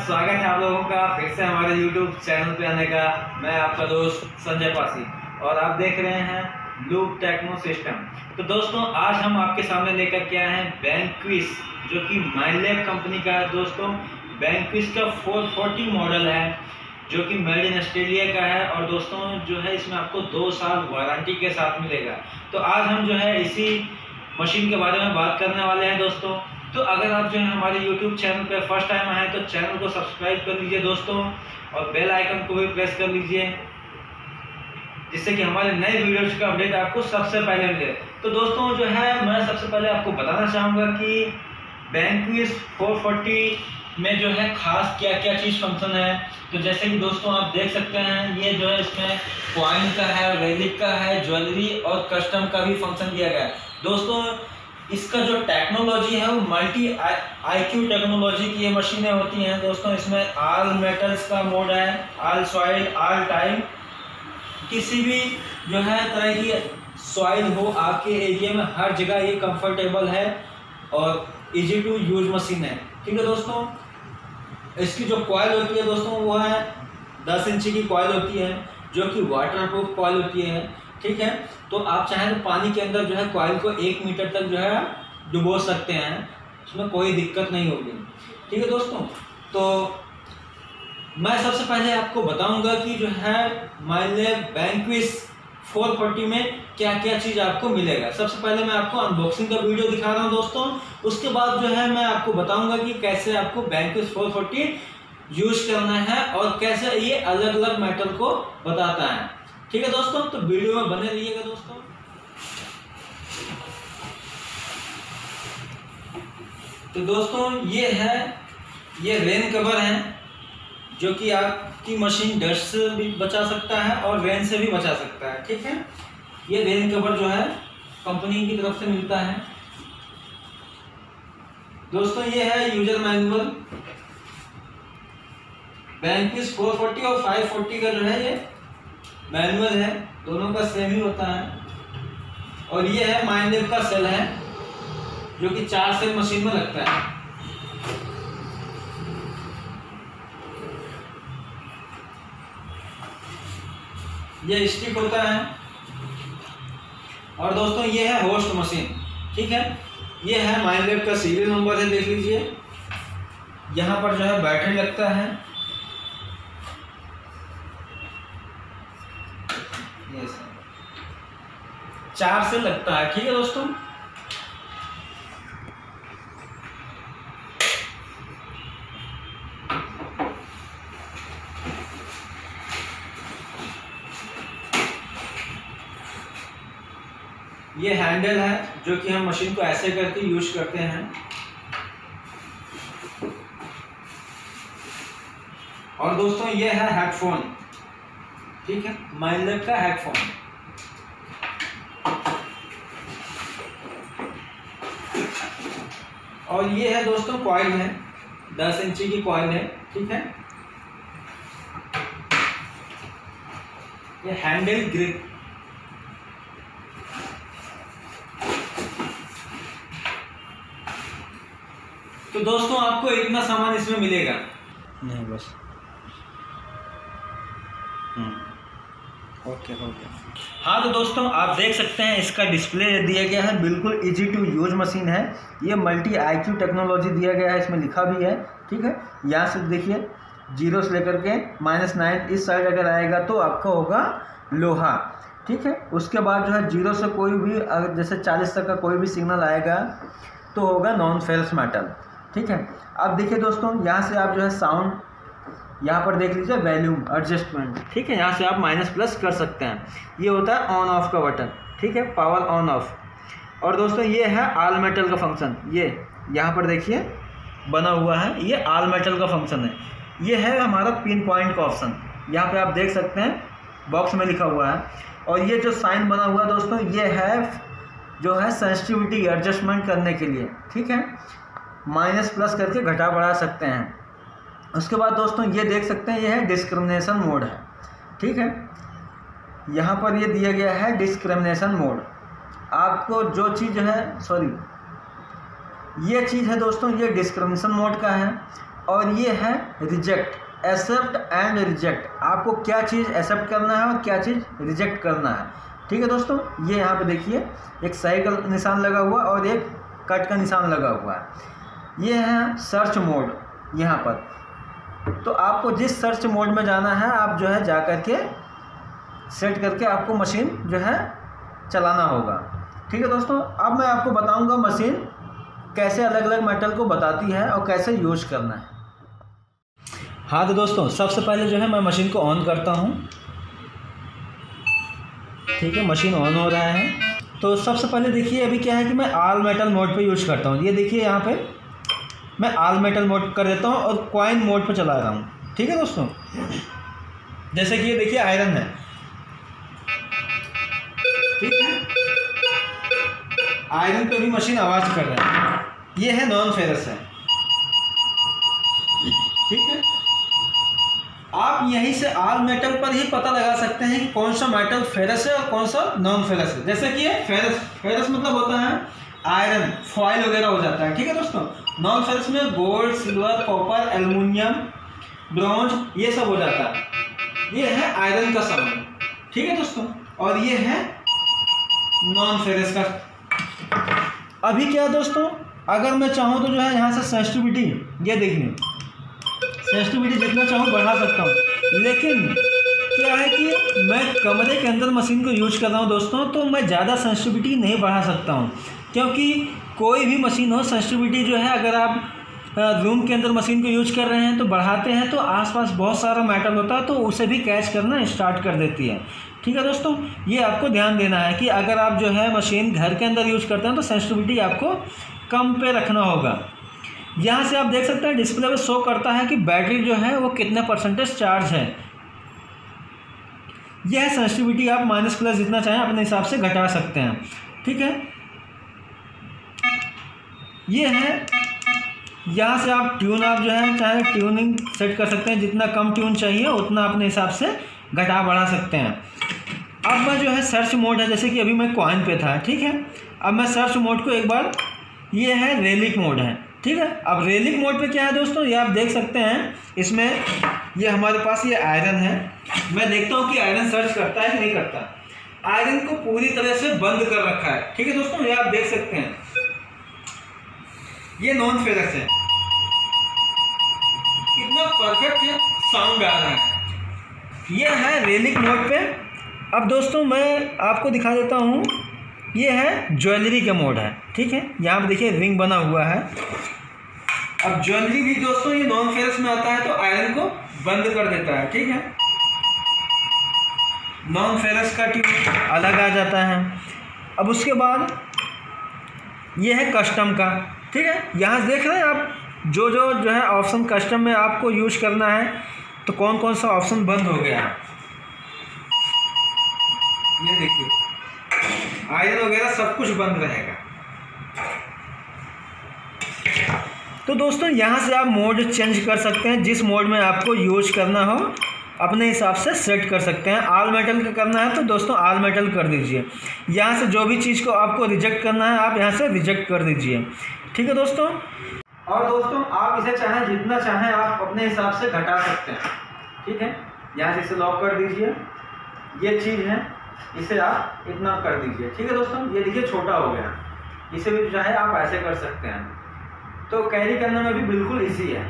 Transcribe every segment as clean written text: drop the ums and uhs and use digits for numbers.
स्वागत है आप लोगों का फिर से हमारे YouTube चैनल पे आने का। मैं आपका दोस्त संजय पासी और आप देख रहे हैं लूप टेक्नो सिस्टम। तो दोस्तों आज हम आपके सामने लेकर के आए हैं वैंक्विश, जो कि माइनलैब कंपनी का है। दोस्तों वैंक्विश का 440 मॉडल है जो कि मेड इन ऑस्ट्रेलिया का है और दोस्तों जो है इसमें आपको 2 साल वारंटी के साथ मिलेगा। तो आज हम जो है इसी मशीन के बारे में बात करने वाले हैं दोस्तों। तो अगर आप जो है हमारे YouTube चैनल पर फर्स्ट टाइम आए तो चैनल को सब्सक्राइब कर लीजिए दोस्तों और बेल आइकन को भी प्रेस कर लीजिए, जिससे कि हमारे नए वीडियोज का अपडेट आपको सबसे पहले मिले। तो दोस्तों जो है मैं सबसे पहले आपको बताना चाहूँगा कि वैंक्विश 440 में जो है खास क्या क्या चीज़ फंक्शन है। तो जैसे कि दोस्तों आप देख सकते हैं ये जो है इसमें कॉइन का है, रेलिक का है, ज्वेलरी और कस्टम का भी फंक्शन दिया गया है। दोस्तों इसका जो टेक्नोलॉजी है वो मल्टी IQ टेक्नोलॉजी की ये मशीनें होती हैं दोस्तों। इसमें ऑल मेटल्स का मोड है, ऑल सॉइल, ऑल टाइम, किसी भी जो है तरह की सॉइल हो आपके एरिया में हर जगह ये कंफर्टेबल है और इजी टू यूज मशीन है। ठीक है दोस्तों, इसकी जो कॉइल होती है दोस्तों वो है 10 इंची की कॉइल होती है जो कि वाटर प्रूफ कॉइल होती है। ठीक है, तो आप चाहें तो पानी के अंदर जो है कॉइल को 1 मीटर तक जो है डुबो सकते हैं, उसमें कोई दिक्कत नहीं होगी। ठीक है दोस्तों, तो मैं सबसे पहले आपको बताऊंगा कि जो है माइनलैब वैंक्विश 440 में क्या क्या चीज़ आपको मिलेगा। सबसे पहले मैं आपको अनबॉक्सिंग का वीडियो दिखा रहा हूं दोस्तों, उसके बाद जो है मैं आपको बताऊंगा कि कैसे आपको वैंक्विश 440 यूज करना है और कैसे ये अलग अलग मेटल को बताता है। ठीक है दोस्तों, तो वीडियो में बने रहिएगा दोस्तों। तो दोस्तों ये रेन कवर है जो कि आपकी मशीन डस्ट से भी बचा सकता है और रेन से भी बचा सकता है। ठीक है, ये रेन कवर जो है कंपनी की तरफ से मिलता है दोस्तों। ये है यूजर मैनुअल वैंक्विश 440 और 540 का जो है ये मैनुअल है, दोनों का सेम ही होता है। और ये है माइनलैब का सेल है जो कि 4 सेल मशीन में लगता है। ये स्टिक होता है और दोस्तों ये है होस्ट मशीन। ठीक है, ये है माइनलैब का सीरियल नंबर है, देख लीजिए। यहाँ पर जो है बैटरी लगता है, ये 4 से लगता है। ठीक है दोस्तों, ये हैंडल है जो कि हम मशीन को ऐसे करके यूज करते हैं। और दोस्तों ये है हेडफोन। ठीक है, माइनलैब का हेडफोन। और ये है दोस्तों कॉइल है, 10 इंची की कॉइल है। ठीक है, ये हैंडल ग्रिप। तो दोस्तों आपको इतना सामान इसमें मिलेगा नहीं, बस ओके। हाँ तो दोस्तों आप देख सकते हैं इसका डिस्प्ले दिया गया है, बिल्कुल इजी टू यूज मशीन है। ये मल्टी IQ टेक्नोलॉजी दिया गया है, इसमें लिखा भी है। ठीक है, यहाँ से देखिए 0 से लेकर के -9 इस साइड अगर आएगा तो आपका होगा लोहा। ठीक है, उसके बाद जो है 0 से कोई भी अगर जैसे 40 तक का कोई भी सिग्नल आएगा तो होगा नॉन फेरस मेटल। ठीक है, अब देखिए दोस्तों यहाँ से आप जो है साउंड यहाँ पर देख लीजिए वॉल्यूम एडजस्टमेंट। ठीक है, यहाँ से आप माइनस प्लस कर सकते हैं। ये होता है ऑन ऑफ का बटन। ठीक है, पावर ऑन ऑफ। और दोस्तों ये है ऑल मेटल का फंक्शन। ये यहाँ पर देखिए बना हुआ है, ये ऑल मेटल का फंक्शन है। ये है हमारा पिन पॉइंट का ऑप्शन, यहाँ पे आप देख सकते हैं बॉक्स में लिखा हुआ है। और ये जो साइन बना हुआ है दोस्तों ये है जो है सेंसिटिविटी एडजस्टमेंट करने के लिए। ठीक है, माइनस प्लस करके घटा बढ़ा सकते हैं। उसके बाद दोस्तों ये देख सकते हैं ये है डिस्क्रिमिनेशन मोड है। ठीक है, यहाँ पर ये दिया गया है डिस्क्रिमिनेशन मोड। आपको जो चीज़ है ये चीज़ है दोस्तों, ये डिस्क्रिमिनेशन मोड का है। और ये है रिजेक्ट, एक्सेप्ट एंड रिजेक्ट। आपको क्या चीज़ एक्सेप्ट करना है और क्या चीज़ रिजेक्ट करना है। ठीक है दोस्तों, ये यहाँ पे देखिए एक सही का निशान लगा हुआ और एक कट का निशान लगा हुआ है। ये है सर्च मोड यहाँ पर। तो आपको जिस सर्च मोड में जाना है आप जो है जा कर के सेट करके आपको मशीन जो है चलाना होगा। ठीक है दोस्तों, अब मैं आपको बताऊंगा मशीन कैसे अलग अलग मेटल को बताती है और कैसे यूज करना है। हाँ तो दोस्तों, सबसे पहले जो है मैं मशीन को ऑन करता हूँ। ठीक है, मशीन ऑन हो रहा है। तो सबसे पहले देखिए अभी क्या है कि मैं ऑल मेटल मोड पे यूज करता हूँ। ये देखिए यहाँ पे मैं ऑल मेटल मोड कर देता हूँ और कॉइन मोड पे चला रहा हूँ। ठीक है दोस्तों, जैसे कि ये देखिए आयरन है। ठीक है, आयरन पे भी मशीन आवाज़ कर रहा है। ये है नॉन फेरस है। ठीक है, आप यहीं से ऑल मेटल पर ही पता लगा सकते हैं कि कौन सा मेटल फेरस है और कौन सा नॉन फेरस है। जैसे कि ये फेरस, फेरस मतलब होता है आयरन, फॉइल वगैरह हो जाता है। ठीक है दोस्तों, नॉन फेरस में gold, silver, copper, aluminium, bronze ये सब हो जाता है। ये है आयरन का सामान। ठीक है दोस्तों, और ये है नॉन फेरस का। अभी क्या दोस्तों, अगर मैं चाहूँ तो जो है यहाँ से सेंसिटिविटी, ये देखिए सेंसिटिविटी जितना चाहूँ बढ़ा सकता हूँ। लेकिन क्या है कि मैं कमरे के अंदर मशीन को यूज कर रहा हूँ दोस्तों, तो मैं ज़्यादा सेंसिटिविटी नहीं बढ़ा सकता हूँ। क्योंकि कोई भी मशीन हो, सेंसिटिविटी जो है अगर आप रूम के अंदर मशीन को यूज कर रहे हैं तो बढ़ाते हैं तो आसपास बहुत सारा मेटल होता है तो उसे भी कैच करना स्टार्ट कर देती है। ठीक है दोस्तों, ये आपको ध्यान देना है कि अगर आप जो है मशीन घर के अंदर यूज करते हैं तो सेंसिटिविटी आपको कम पे रखना होगा। यहाँ से आप देख सकते हैं डिस्प्ले पे शो करता है कि बैटरी जो है वो कितने परसेंटेज चार्ज है। यह सेंसिटिविटी आप माइनस प्लस जितना चाहें अपने हिसाब से घटा सकते हैं। ठीक है, ये है, यहाँ से आप ट्यून आप जो है चाहे ट्यूनिंग सेट कर सकते हैं। जितना कम ट्यून चाहिए उतना अपने हिसाब से घटा बढ़ा सकते हैं। अब मैं जो है सर्च मोड है, जैसे कि अभी मैं कॉइन पे था। ठीक है, अब मैं सर्च मोड को एक बार, ये है रेलिक मोड है। ठीक है, अब रेलिक मोड पे क्या है दोस्तों, ये आप देख सकते हैं इसमें ये हमारे पास ये आयरन है। मैं देखता हूँ कि आयरन सर्च करता है कि नहीं करता। आयरन को पूरी तरह से बंद कर रखा है। ठीक है दोस्तों, ये आप देख सकते हैं, ये नॉन फेरस है। कितना परफेक्ट साउंड आ रहा है। ये है रेलिक मोड पे। अब दोस्तों मैं आपको दिखा देता हूँ, ये है ज्वेलरी का मोड है। ठीक है, यहाँ पे देखिए रिंग बना हुआ है। अब ज्वेलरी भी दोस्तों ये नॉन फेरस में आता है तो आयरन को बंद कर देता है। ठीक है, नॉन फेरस का ट्यून अलग आ जाता है। अब उसके बाद ये है कस्टम का। ठीक है, यहाँ से देख रहे हैं आप जो है ऑप्शन कस्टम में आपको यूज करना है तो कौन कौन सा ऑप्शन बंद हो गया है। ये देखिए आयरन वगैरह सब कुछ बंद रहेगा। तो दोस्तों यहाँ से आप मोड चेंज कर सकते हैं, जिस मोड में आपको यूज करना हो अपने हिसाब से सेट कर सकते हैं। ऑल मेटल का करना है तो दोस्तों ऑल मेटल कर दीजिए। यहाँ से जो भी चीज़ को आपको रिजेक्ट करना है आप यहाँ से रिजेक्ट कर दीजिए। ठीक है दोस्तों, और दोस्तों आप इसे चाहें जितना चाहें आप अपने हिसाब से घटा सकते हैं। ठीक है, यहाँ से इसे लॉक कर दीजिए। ये चीज़ है, इसे आप इतना कर दीजिए। ठीक है दोस्तों, ये देखिए छोटा हो गया। इसे भी चाहे आप ऐसे कर सकते हैं, तो कैरी करने में भी बिल्कुल इजी है।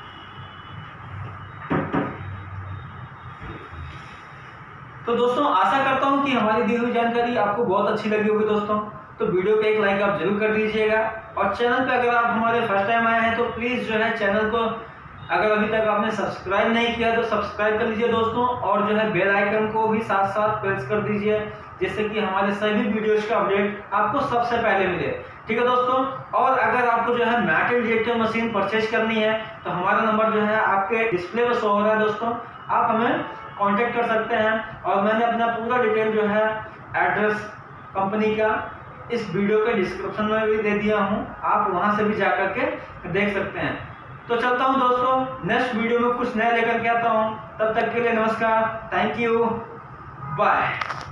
तो दोस्तों आशा करता हूं कि हमारी दी हुई जानकारी आपको बहुत अच्छी लगी होगी दोस्तों। तो वीडियो को एक लाइक आप जरूर कर दीजिएगा, और चैनल पे अगर आप हमारे फर्स्ट टाइम आए हैं तो प्लीज़ जो है चैनल को अगर अभी तक आपने सब्सक्राइब नहीं किया तो सब्सक्राइब कर लीजिए दोस्तों, और जो है बेल आइकन को भी साथ साथ प्रेस कर दीजिए, जिससे कि हमारे सभी वीडियोज का अपडेट आपको सबसे पहले मिले। ठीक है दोस्तों, और अगर आपको जो है मेटल डिटेक्टर मशीन परचेज करनी है तो हमारा नंबर जो है आपके डिस्प्ले पर शो हो रहा है दोस्तों, आप हमें कांटेक्ट कर सकते हैं। और मैंने अपना पूरा डिटेल जो है एड्रेस कंपनी का इस वीडियो के डिस्क्रिप्शन में भी दे दिया हूं, आप वहां से भी जाकर के देख सकते हैं। तो चलता हूं दोस्तों, नेक्स्ट वीडियो में कुछ नया लेकर के आता हूं। तब तक के लिए नमस्कार, थैंक यू, बाय।